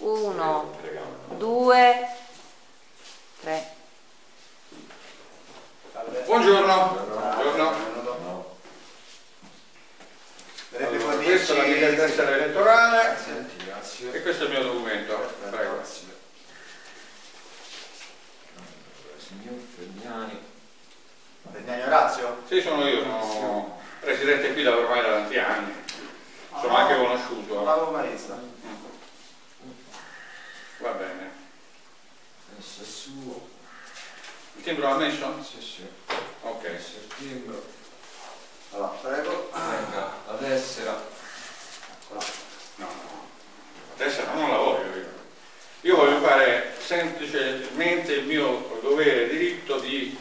1, 2, 3. Buongiorno. Buongiorno. Allora, questa è la mia tessera elettorale e questo è il mio documento. Prego. Signor Fergnani. Fergnani Orazio? Sì, sono io, sono presidente qui da ormai da tanti anni. Sono anche conosciuto. Non l'avevo mai vista. Va bene. Questo è suo. Il timbro l'ha messo? Sì, sì. Ok. Questo è il timbro. Allora, prego. Venga, la tessera. No, no. La tessera non la voglio io. Io voglio fare semplicemente il mio dovere e diritto di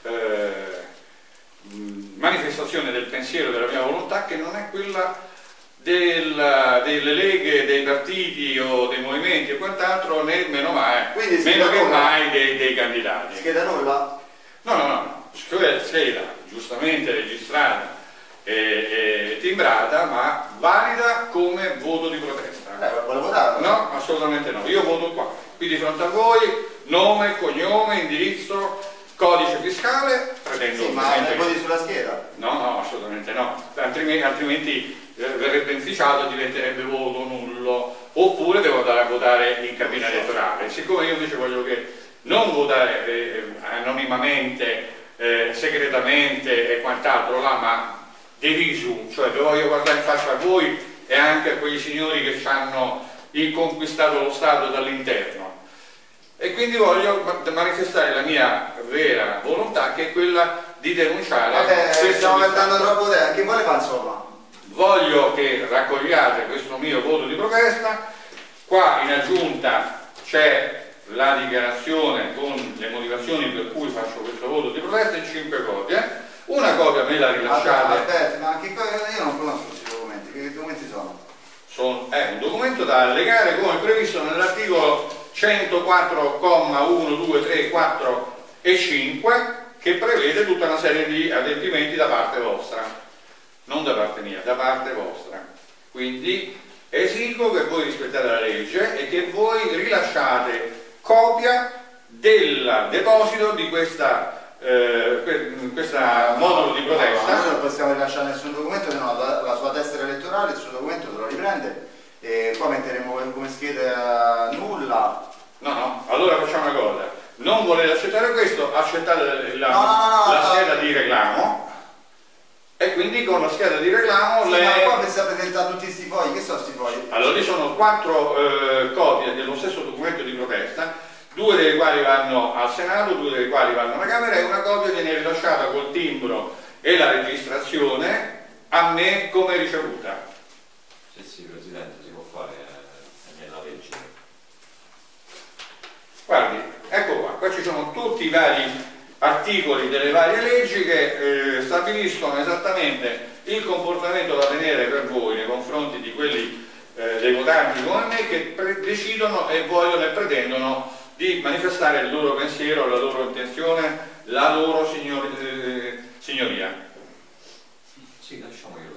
manifestazione del pensiero della mia volontà, che non è quella delle leghe, dei partiti o dei movimenti e quant'altro, né meno che mai dei candidati. Scheda nulla? No. Scheda giustamente registrata e timbrata, ma valida come voto di protesta. Vuole votare? No, assolutamente no. Io voto qua, qui di fronte a voi, nome, cognome, indirizzo, codice fiscale, pretendo. Sì, ma ne voti sulla scheda? No, assolutamente no. Altrimenti verrebbe inficiato, diventerebbe voto nullo, oppure devo andare a votare in cabina elettorale. Siccome io invece voglio che non votare anonimamente, segretamente e quant'altro là, ma de visu, cioè voglio guardare in faccia a voi e anche a quei signori che ci hanno conquistato lo Stato dall'interno. E quindi voglio manifestare la mia vera volontà, che è quella di denunciare. Vabbè, stiamo mettendo troppo tempo. Che vuole fare insomma? Voglio che raccogliate questo mio voto di protesta. Qua in aggiunta c'è la dichiarazione con le motivazioni per cui faccio questo voto di protesta in 5 copie. Una copia me la rilasciate. Aspetta, ma che io non conosco questi documenti. Che documenti sono? È un documento da allegare come previsto nell'articolo 104,1, 2, 3, 4 e 5, che prevede tutta una serie di adempimenti da parte vostra, non da parte mia, da parte vostra. Quindi esigo che voi rispettate la legge e che voi rilasciate copia del deposito di questa modulo di protesta. Noi non possiamo rilasciare nessun documento, se no la sua tessera elettorale, il suo documento se lo riprende e qua metteremo come scheda nulla. No, allora facciamo una cosa: non volete accettare questo, accettate la scheda di reclamo, e quindi con la scheda di reclamo Ma qua mi sta presentando tutti questi fogli. Che sono questi fogli? Allora lì sono 4 copie dello stesso documento di protesta, 2 delle quali vanno al Senato, 2 delle quali vanno alla Camera, e una copia viene rilasciata col timbro e la registrazione a me come ricevuta. Sì, Presidente, si può fare nella legge. Guardi, ecco qua ci sono tutti i vari articoli delle varie leggi che stabiliscono esattamente il comportamento da tenere per voi nei confronti di quelli dei votanti come me, che decidono e vogliono e pretendono di manifestare il loro pensiero, la loro intenzione, la loro signoria. Sì, lasciamoglielo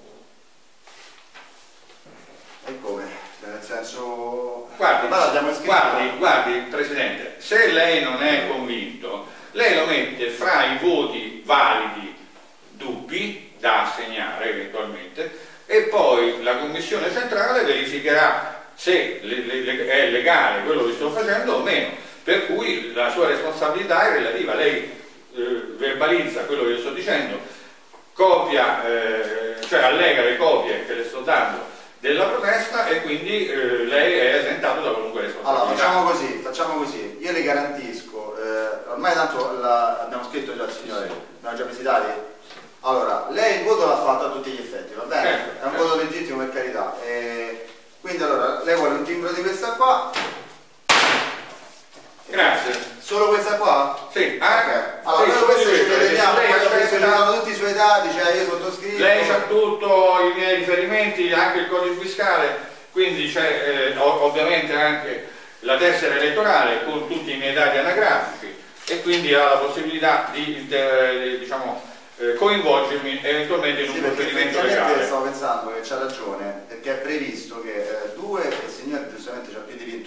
fare. E come? Nel senso... Guardi, Presidente, se lei non è convinto, lei lo mette fra i voti validi dubbi da assegnare eventualmente, e poi la Commissione centrale verificherà se è legale quello che sto facendo o meno, per cui la sua responsabilità è relativa. Lei verbalizza quello che io sto dicendo, copia, cioè allega le copie che le sto dando della protesta, e quindi lei è esentato da qualunque responsabilità. Allora facciamo così, io le garantisco, ormai tanto abbiamo scritto già al signore, abbiamo già visitati. Allora, lei il voto l'ha fatto a tutti gli effetti, va bene? È un voto legittimo, per carità. Quindi allora, lei vuole un timbro di questa qua. Grazie. Solo questa qua? Sì, allora sì, queste ce le teniamo, lei questi sono tutti i suoi dati, cioè io sottoscritto. Lei sa tutto, i miei riferimenti, anche il codice fiscale, quindi c'è ovviamente anche la tessera elettorale con tutti i miei dati anagrafici, e quindi ha la possibilità di coinvolgermi eventualmente in un procedimento legale. Stavo pensando che c'ha ragione, perché è previsto che il signore giustamente ha più di 20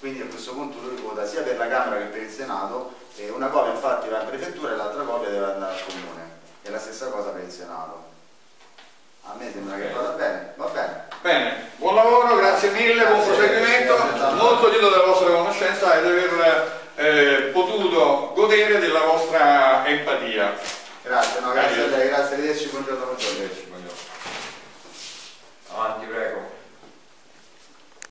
quindi a questo punto lui vota sia per la Camera che per il Senato, e una copia infatti va in prefettura e l'altra copia deve andare al Comune, e la stessa cosa per il Senato. A me sembra che vada bene, va bene. Bene, buon lavoro, grazie mille, buon proseguimento, molto lieto della vostra conoscenza e di aver potuto godere della vostra empatia. Grazie, no, grazie a lei, grazie, arrivederci, buongiorno. Avanti, prego.